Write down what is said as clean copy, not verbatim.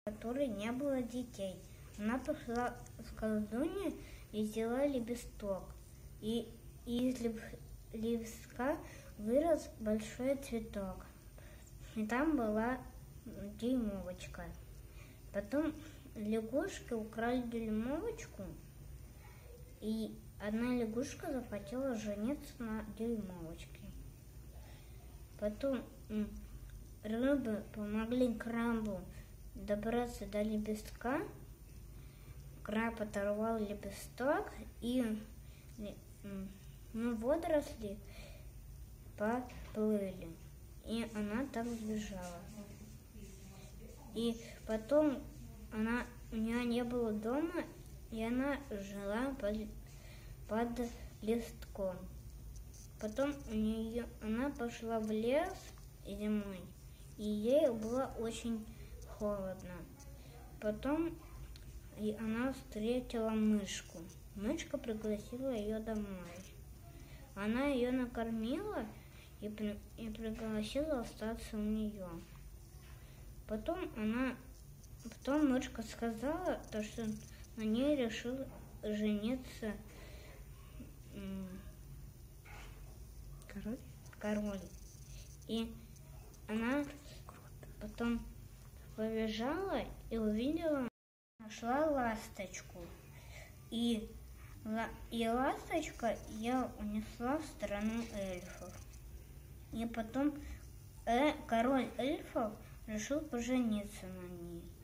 которой не было детей. Она пошла в колдунью и взяла лепесток. И из лепестка вырос большой цветок. И там была дюймовочка. Потом лягушки украли дюймовочку, и одна лягушка захотела жениться на дюймовочке. Потом рыбы помогли крабу добраться до лепестка. Краб оторвал лепесток, и водоросли поплыли. И она так сбежала. И потом у нее не было дома, и она жила под листком. Потом она пошла в лес зимой, и ей было очень холодно. Потом она встретила мышку. Мышка пригласила ее домой. Она ее накормила и пригласила остаться у нее. Потом мышка сказала, что на ней решил жениться король. И она потом побежала и нашла ласточку. И ласточка ее унесла в страну эльфов. И потом король эльфов решил пожениться на ней.